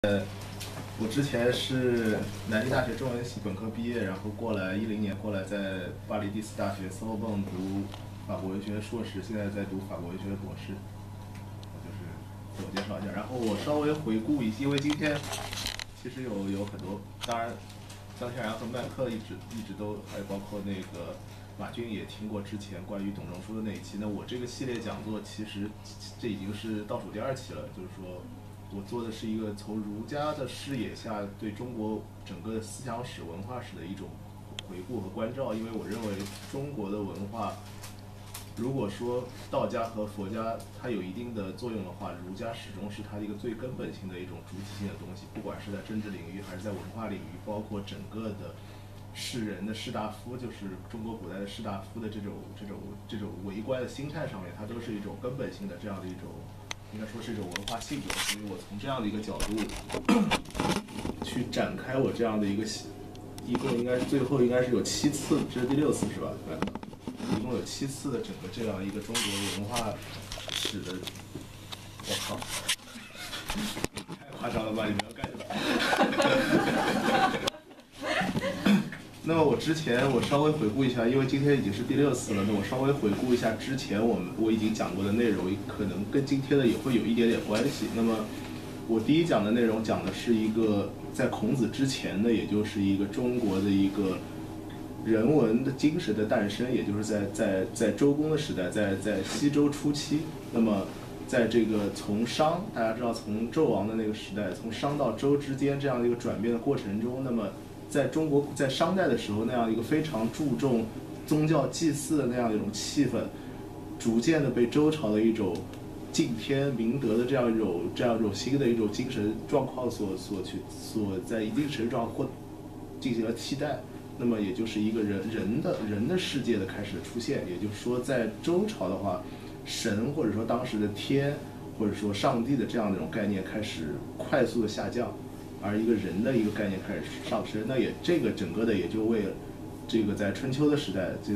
我之前是南京大学中文系本科毕业，然后10年过来在巴黎第四大学斯霍邦读法国文学硕士，现在在读法国文学的博士。就是自我介绍一下，然后我稍微回顾一下，因为今天其实有很多，当然张天然和麦克一直都，还有包括那个马军也听过之前关于董仲舒的那一期。那我这个系列讲座其实这已经是倒数第2期了，就是说。我做的是一个从儒家的视野下对中国整个思想史、文化史的一种回顾和关照，因为我认为中国的文化，如果说道家和佛家它有一定的作用的话，儒家始终是它一个最根本性的一种主体性的东西，不管是在政治领域还是在文化领域，包括整个的士人的士大夫，就是中国古代的士大夫的这种为官的心态上面，它都是一种根本性的这样的一种。应该说是一种文化性格，所以我从这样的一个角度去展开我这样的一共应该最后应该是有7次，这是第6次是吧？一共有7次的整个这样一个中国文化史的，我靠，太夸张了吧？你们要干什么？那么我稍微回顾一下，因为今天已经是第6次了，那我稍微回顾一下之前我已经讲过的内容，可能跟今天的也会有一点点关系。那么我第一讲的内容讲的是一个在孔子之前的，也就是一个中国的一个人文的精神的诞生，也就是在周公的时代，在西周初期。那么在这个从商，大家知道从纣王的那个时代，从商到周之间这样的一个转变的过程中，那么在中国在商代的时候，那样一个非常注重宗教祭祀的那样一种气氛，逐渐的被周朝的一种敬天明德的这样一种新的一种精神状况所在一定程度上或进行了替代。那么也就是一个人的世界的开始出现。也就是说，在周朝的话，神或者说当时的天或者说上帝的这样的一种概念开始快速的下降。而一个人的一个概念开始上升，那也这个整个的也就为这个在春秋的时代，这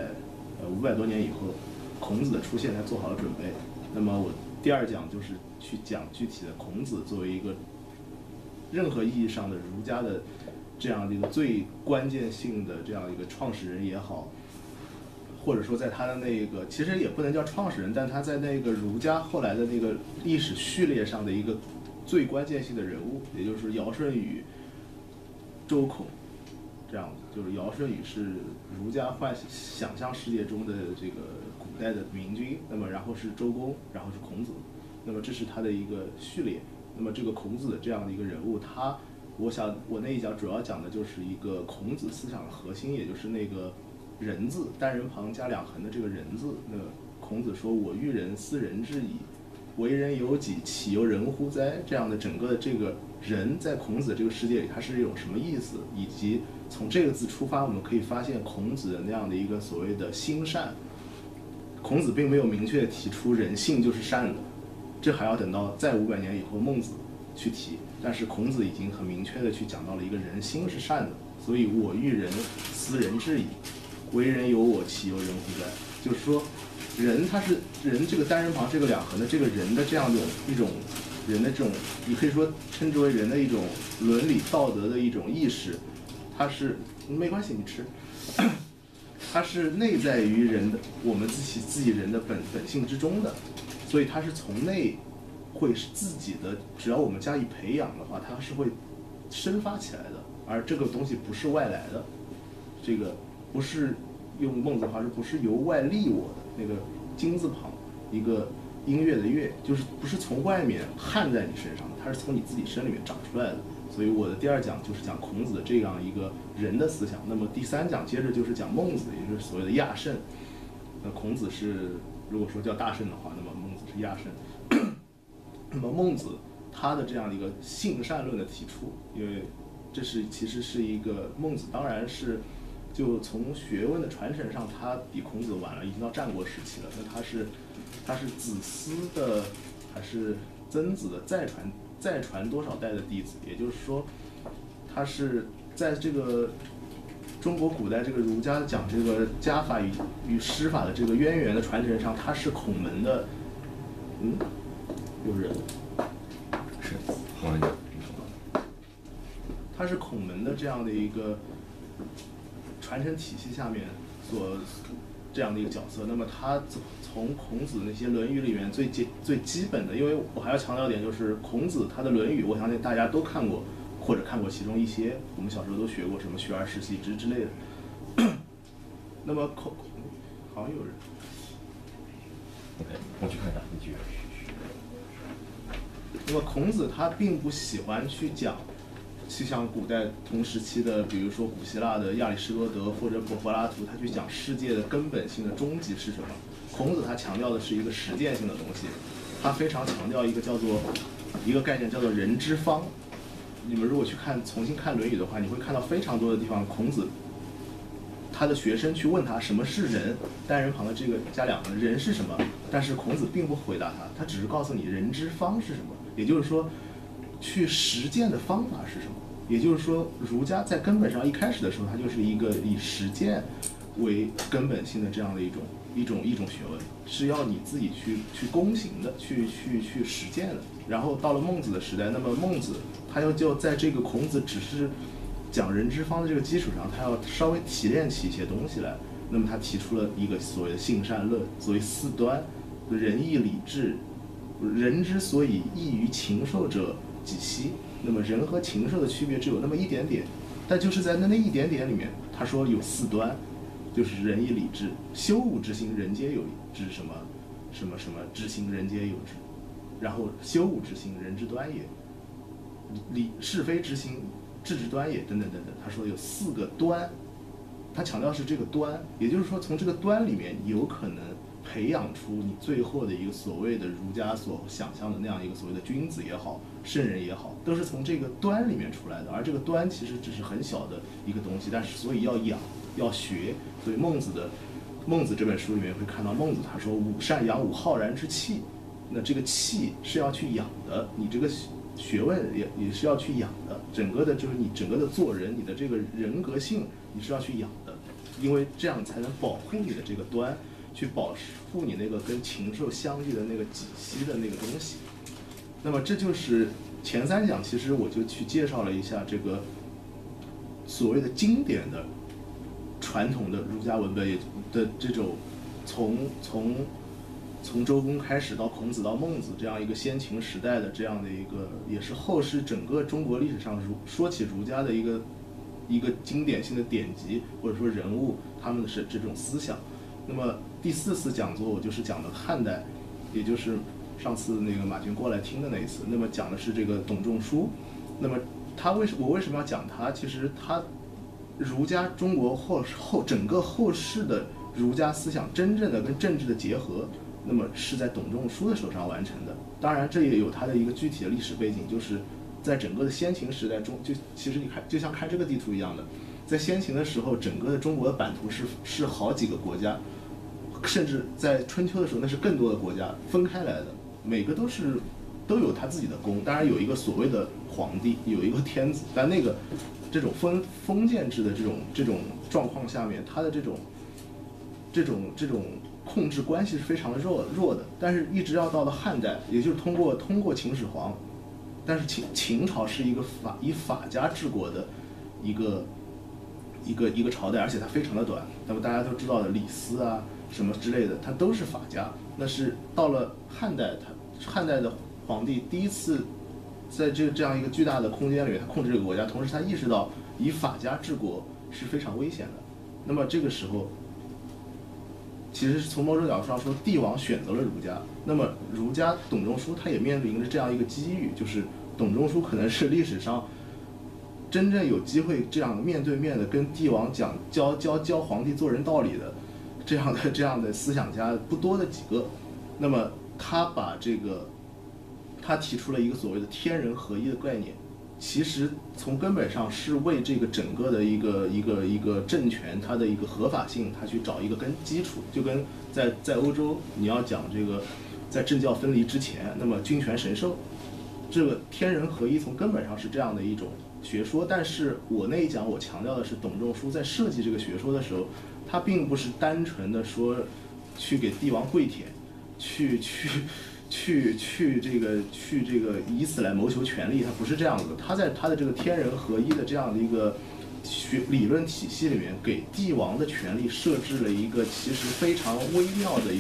500多年以后，孔子的出现才做好了准备。那么我第2讲就是去讲具体的孔子作为一个任何意义上的儒家的这样的一个最关键性的这样一个创始人也好，或者说在他的那个其实也不能叫创始人，但他在那个儒家后来的那个历史序列上的一个最关键性的人物，也就是尧舜禹、周孔，这样子，就是尧舜禹是儒家想象世界中的这个古代的明君，那么然后是周公，然后是孔子，那么这是他的一个序列。那么这个孔子的这样的一个人物，我想我那一讲主要讲的就是一个孔子思想的核心，也就是那个人字，单人旁加2横的这个人字。那孔子说：“我欲人思人之矣。为人由己，岂由人乎哉？”这样的整个的这个人在孔子这个世界里，它是一种什么意思？以及从这个字出发，我们可以发现孔子的那样的一个所谓的心善。孔子并没有明确提出人性就是善的，这还要等到再500年以后孟子去提。但是孔子已经很明确的去讲到了一个人心是善的，所以我欲人思人之矣，为人由我，岂由人乎哉？就是说。人他是人这个单人旁这个2横的这个人的这样一种人的这种，你可以说称之为人的一种伦理道德的一种意识，它是没关系你吃，它是内在于人的我们自己人的本性之中的，所以它是从内会是自己的，只要我们加以培养的话，它是会生发起来的，而这个东西不是外来的，这个不是用孟子的话说，不是由外立我的。那个金字旁一个音乐的乐，就是不是从外面焊在你身上的，它是从你自己身里面长出来的。所以我的第2讲就是讲孔子的这样一个人的思想。那么第3讲接着就是讲孟子，也就是所谓的亚圣。那孔子是如果说叫大圣的话，那么孟子是亚圣。那么孟子他的这样的一个性善论的提出，因为这其实是一个孟子当然是。就从学问的传承上，他比孔子晚了，已经到战国时期了。那他是子思的还是曾子的再传多少代的弟子？也就是说，他是在这个中国古代这个儒家讲这个家法与师法的这个渊源的传承上，他是孔门的。有人是，好一点。 他是孔门的这样的一个传承体系下面这样的一个角色。那么他从孔子那些《论语》里面最基本的，因为我还要强调一点，就是孔子他的《论语》，我相信大家都看过，或者看过其中一些，我们小时候都学过什么学而时习之类的。那么好像有人 OK， 我去看一下，你继续。 那么孔子他并不喜欢去讲，像古代同时期的，比如说古希腊的亚里士多德或者柏拉图，他去讲世界的根本性的终极是什么。孔子他强调的是一个实践性的东西，他非常强调一个概念叫做人之方。你们如果重新看《论语》的话，你会看到非常多的地方，孔子他的学生去问他什么是人，单人旁的这个加两个人是什么，但是孔子并不回答他，他只是告诉你人之方是什么，也就是说，去实践的方法是什么。也就是说，儒家在根本上一开始的时候，它就是一个以实践为根本性的这样的一种学问，是要你自己去躬行的，去实践的。然后到了孟子的时代，那么孟子他就在这个孔子只是讲人之方的这个基础上，他要稍微提炼起一些东西来。那么他提出了一个所谓的性善论，所谓四端，仁义礼智。人之所以异于禽兽者，几希？那么人和禽兽的区别只有那么一点点，但就是在那一点点里面，他说有四端，就是仁义礼智。修武之心，人皆有之，什么之心，人皆有之。然后修武之心，人之端也；是非之心，智之端也，等等等等。他说有4个端，他强调是这个端，也就是说从这个端里面有可能培养出你最后的一个所谓的儒家所想象的那样一个所谓的君子也好，圣人也好，都是从这个端里面出来的。而这个端其实只是很小的一个东西，但是所以要养要学。所以孟子这本书里面会看到孟子他说吾善养吾浩然之气，那这个气是要去养的，你这个学问也是要去养的，整个的就是你整个的做人，你的这个人格性你是要去养的，因为这样才能保护你的这个端，去保护你那个跟禽兽相异的那个几希的那个东西。那么这就是前3讲，其实我就去介绍了一下这个所谓的经典的传统的儒家文本的这种从周公开始到孔子到孟子这样一个先秦时代的这样的一个，也是后世整个中国历史上说起儒家的一个经典性的典籍或者说人物，他们是这种思想。那么第4次讲座我就是讲的汉代，也就是上次那个马军过来听的那一次。那么讲的是这个董仲舒。那么我为什么要讲他？其实他儒家中国整个后世的儒家思想真正的跟政治的结合，那么是在董仲舒的手上完成的。当然这也有他的一个具体的历史背景，就是在整个的先秦时代中，其实你看就像看这个地图一样的，在先秦的时候，整个的中国的版图是好几个国家，甚至在春秋的时候那是更多的国家分开来的，每个都有他自己的宫。当然有一个所谓的皇帝，有一个天子，但那个这种封建制的这种状况下面，他的这种控制关系是非常的弱的。但是一直要到了汉代，也就是通过秦始皇，但是秦朝是一个以法家治国的一个朝代，而且它非常的短。那么大家都知道的李斯啊什么之类的，它都是法家。那是到了汉代，汉代的皇帝第一次在这样一个巨大的空间里面，他控制这个国家，同时他意识到以法家治国是非常危险的。那么这个时候，其实是从某种角度上说，帝王选择了儒家。那么儒家董仲舒他也面临着这样一个机遇，就是董仲舒可能是历史上真正有机会这样面对面的跟帝王教皇帝做人道理的这样的思想家不多的几个。那么他提出了一个所谓的天人合一的概念，其实从根本上是为这个整个的一个政权它的一个合法性，它去找一个基础。就跟在欧洲你要讲这个在政教分离之前，那么君权神授，这个天人合一从根本上是这样的一种学说。但是我那一讲我强调的是，董仲舒在设计这个学说的时候，他并不是单纯的说去给帝王跪舔， 这个以此来谋求权利，它不是这样子的。他在他的这个天人合一的这样的一个理论体系里面，给帝王的权利设置了一个其实非常微妙的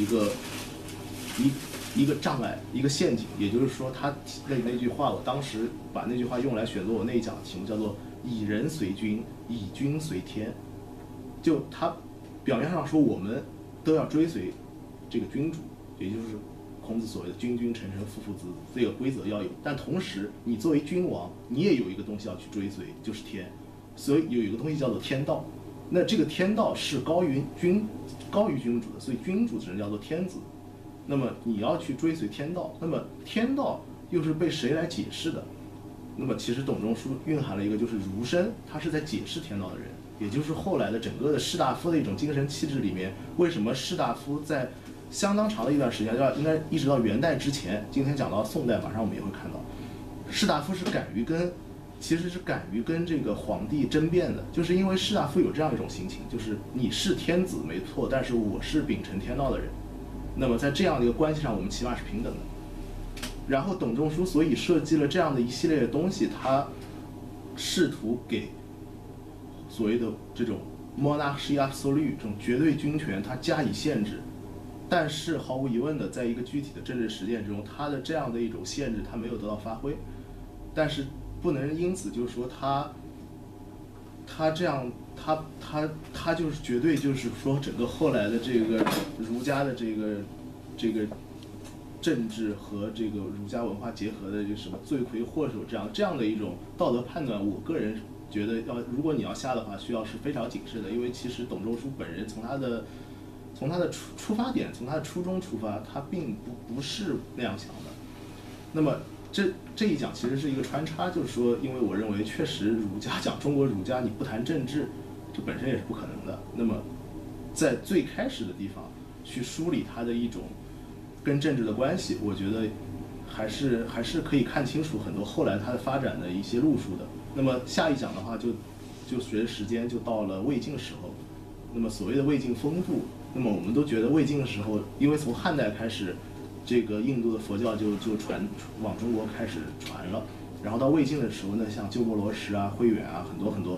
一个障碍，一个陷阱。也就是说，他那句话，我当时把那句话用来选择我那一讲的题目，叫做“以人随君，以君随天”。就他表面上说我们都要追随这个君主，也就是孔子所谓的君君臣臣父父子子这个规则要有，但同时你作为君王，你也有一个东西要去追随，就是天。所以有一个东西叫做天道，那这个天道是高于君主的，所以君主只能叫做天子。那么你要去追随天道，那么天道又是被谁来解释的？那么其实董仲舒蕴含了一个就是儒生，他是在解释天道的人，也就是后来的整个的士大夫的一种精神气质里面，为什么士大夫在相当长的一段时间，应该一直到元代之前，今天讲到宋代，马上我们也会看到，士大夫是其实是敢于跟这个皇帝争辩的，就是因为士大夫有这样一种心情，就是你是天子没错，但是我是秉承天道的人，那么在这样的一个关系上，我们起码是平等的。然后董仲舒所以设计了这样的一系列的东西，他试图给所谓的这种 monarchy absolute 这种绝对君权，它加以限制。但是毫无疑问的，在一个具体的政治实践中，它的这样的一种限制，它没有得到发挥。但是不能因此就是说他这样，他就是绝对就是说整个后来的这个儒家的这个政治和这个儒家文化结合的这什么罪魁祸首这样的一种道德判断，我个人觉得如果你要下的话，需要是非常谨慎的，因为其实董仲舒本人从他的出发点，从他的初衷出发，他并不是那样想的。那么这一讲其实是一个穿插，就是说，因为我认为确实中国儒家你不谈政治，这本身也是不可能的。那么在最开始的地方去梳理它的一种跟政治的关系，我觉得还是可以看清楚很多后来它的发展的一些路数的。那么下一讲的话就随着时间就到了魏晋时候，那么所谓的魏晋风度，那么我们都觉得魏晋的时候，因为从汉代开始，这个印度的佛教就往中国开始传了，然后到魏晋的时候呢，像鸠摩罗什啊、慧远啊，很多很多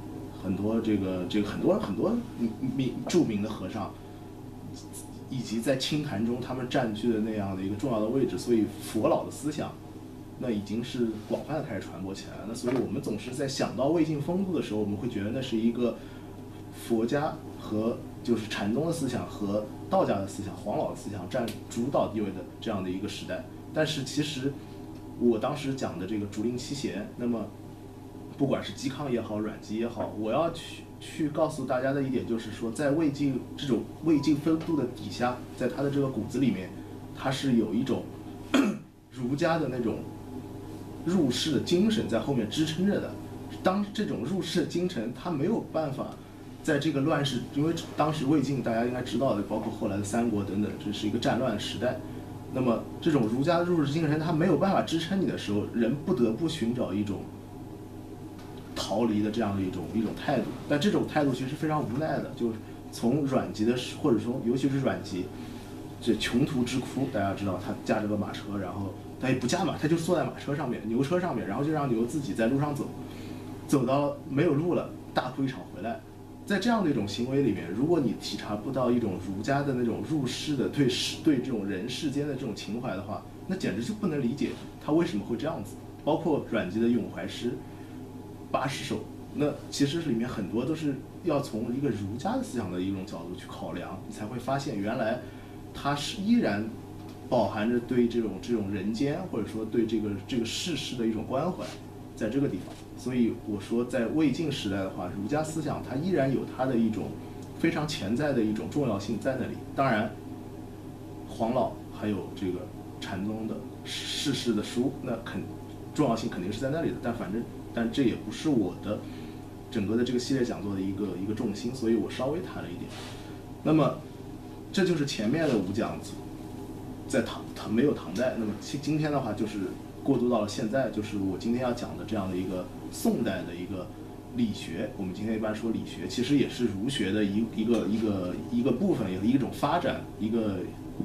著名的和尚，以及在清坛中他们占据的那样的一个重要的位置，所以佛老的思想那已经是广泛的开始传播起来了。那所以我们总是在想到魏晋风度的时候，我们会觉得那是一个佛家和就是禅宗的思想和道家的思想、黄老的思想占主导地位的这样的一个时代。但是其实我当时讲的这个竹林七贤，那么不管是嵇康也好，阮籍也好，我要去告诉大家的一点就是说，在魏晋这种魏晋风度的底下，在他的这个骨子里面，他是有一种儒家的那种入世的精神在后面支撑着的。当这种入世的精神，他没有办法在这个乱世，因为当时魏晋大家应该知道的，包括后来的三国等等，这是一个战乱时代。那么这种儒家的入世精神，他没有办法支撑你的时候，人不得不寻找一种逃离的这样的一种态度。但这种态度其实非常无奈的，就是从阮籍的，或者说尤其是阮籍，这穷途之哭，大家知道他驾着个马车，然后他也不驾马，他就坐在马车上面，牛车上面，然后就让牛自己在路上走，走到没有路了，大哭一场回来。在这样的一种行为里面，如果你体察不到一种儒家的那种入世的对这种人世间的这种情怀的话，那简直就不能理解他为什么会这样子。包括阮籍的咏怀诗、80首，那其实里面很多都是要从一个儒家的思想的一种角度去考量，你才会发现原来它是依然饱含着对这种人间，或者说对这个世事的一种关怀，在这个地方。所以我说，在魏晋时代的话，儒家思想它依然有它的一种非常潜在的一种重要性在那里。当然，黄老还有这个禅宗的世事的书，那重要性肯定是在那里的。但这也不是我的整个的这个系列讲座的一个重心，所以我稍微谈了一点。那么这就是前面的5讲，在没有唐代。那么今天的话就是过渡到了现在，就是我今天要讲的这样的一个宋代的一个理学。我们今天一般说理学，其实也是儒学的一个部分，也是一种发展，一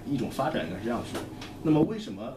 一种发展，应该是这样说。那么为什么？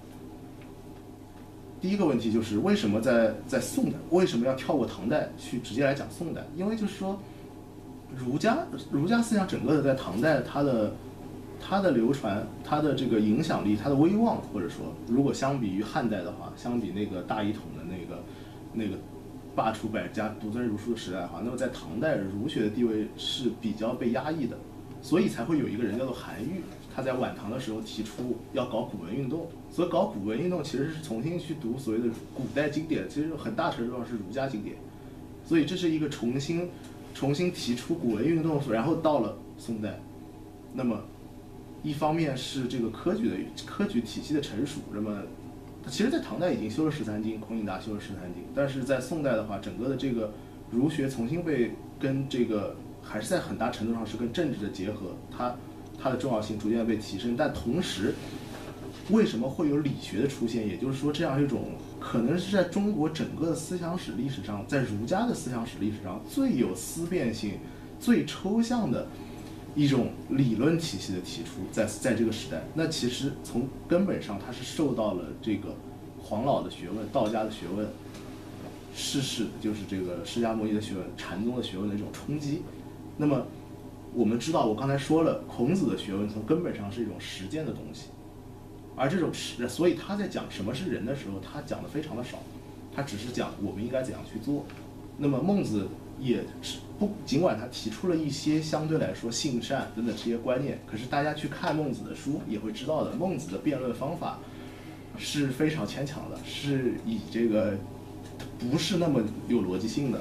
第一个问题就是为什么在宋代，为什么要跳过唐代去直接来讲宋代？因为就是说，儒家思想整个的在唐代它的流传，它的这个影响力，它的威望，或者说如果相比于汉代的话，相比那个大一统的那个罢黜百家、独尊儒术的时代的话，那么在唐代儒学的地位是比较被压抑的，所以才会有一个人叫做韩愈，他在晚唐的时候提出要搞古文运动。所以搞古文运动其实是重新去读所谓的古代经典，其实很大程度上是儒家经典。所以这是一个重新提出古文运动，然后到了宋代，那么一方面是这个科举体系的成熟，那么其实，在唐代已经修了13经，孔颖达修了13经，但是在宋代的话，整个的这个儒学重新被跟这个还是在很大程度上是跟政治的结合，它的重要性逐渐被提升。但同时，为什么会有理学的出现？也就是说，这样一种可能是在中国整个的思想史历史上，在儒家的思想史历史上最有思辨性、最抽象的一种理论体系的提出，在这个时代，那其实从根本上它是受到了这个黄老的学问、道家的学问、就是这个释迦牟尼的学问、禅宗的学问的一种冲击。那么我们知道，我刚才说了，孔子的学问从根本上是一种实践的东西，而这种所以他在讲什么是人的时候，他讲的非常的少，他只是讲我们应该怎样去做。那么孟子也尽管他提出了一些相对来说性善等等这些观念，可是大家去看孟子的书也会知道的，孟子的辩论方法是非常牵强的，是以这个不是那么有逻辑性的，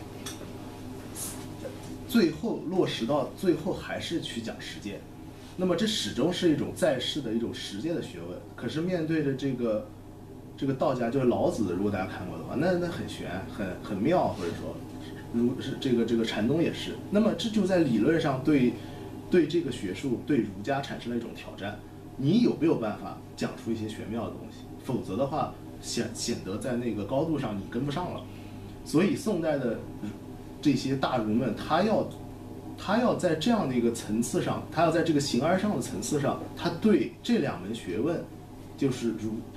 最后落实到最后还是去讲实践。那么这始终是一种在世的一种实践的学问。可是面对着这个道家，就是老子，如果大家看过的话，那很玄，很妙，或者说是这个禅宗也是。那么这就在理论上对这个学术对儒家产生了一种挑战。你有没有办法讲出一些玄妙的东西？否则的话，显得在那个高度上你跟不上了。所以宋代的这些大儒们，他要在这样的一个层次上，他要在这个形而上的层次上，他对这两门学问，就是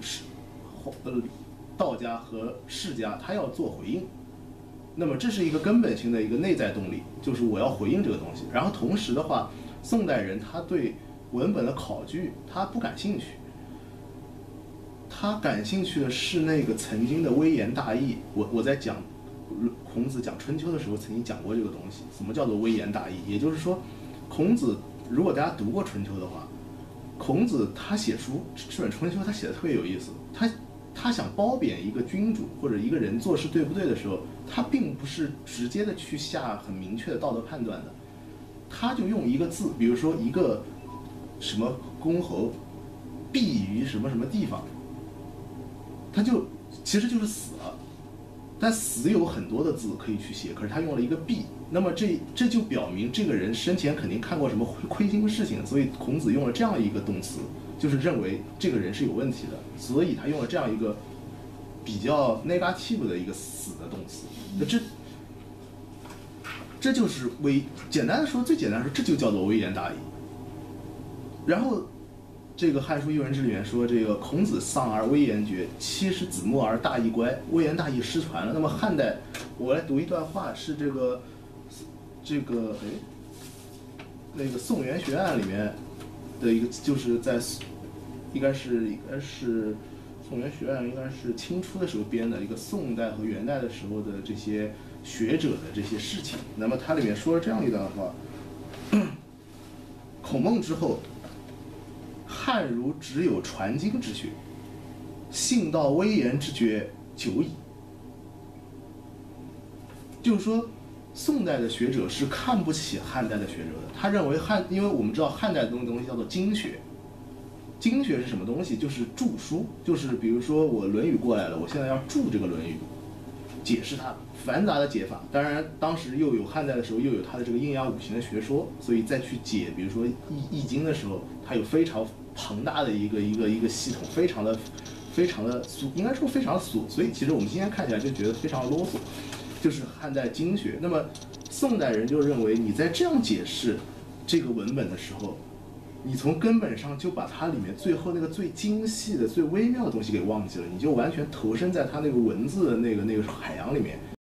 道家和释家，他要做回应。那么这是一个根本性的一个内在动力，就是我要回应这个东西。然后同时的话，宋代人他对文本的考据他不感兴趣，他感兴趣的是那个曾经的微言大义。我在讲孔子讲春秋的时候曾经讲过这个东西，什么叫做微言大义？也就是说，孔子如果大家读过春秋的话，孔子他写书这本春秋他写的特别有意思，他想褒贬一个君主或者一个人做事对不对的时候，他并不是直接的去下很明确的道德判断的，他就用一个字，比如说一个什么公侯毙于什么什么地方，他就其实就是死了。但死有很多的字可以去写，可是他用了一个毙，那么这就表明这个人生前肯定看过什么亏心事情，所以孔子用了这样一个动词，就是认为这个人是有问题的，所以他用了这样一个比较 negative 的一个死的动词。那这就是简单的说，最简单的说，这就叫做微言大义。然后这个《汉书艺文志》里面说，这个孔子丧而微言绝，妻失子莫而大义乖，微言大义失传了。那么汉代，我来读一段话，是这个那个《宋元学案》里面的一个，就是在应该是《宋元学案》应该是清初的时候编的一个宋代和元代的时候的这些学者的这些事情。那么它里面说了这样一段话：孔孟之后，汉儒只有传经之学，信道微言之绝久矣。就是说，宋代的学者是看不起汉代的学者的。他认为因为我们知道汉代的东西叫做经学，经学是什么东西？就是注书，就是比如说我《论语》过来了，我现在要注这个《论语》，解释它繁杂的解法。当然，当时又有汉代的时候又有它的这个阴阳五行的学说，所以再去解，比如说易经的时候，它有非常庞大的一个系统，非常的应该说非常琐，所以其实我们今天看起来就觉得非常啰嗦，就是汉代经学。那么宋代人就认为你在这样解释这个文本的时候， 你从根本上就把它里面最后那个最精细的、最微妙的东西给忘记了，你就完全投身在它那个文字的那个海洋里面。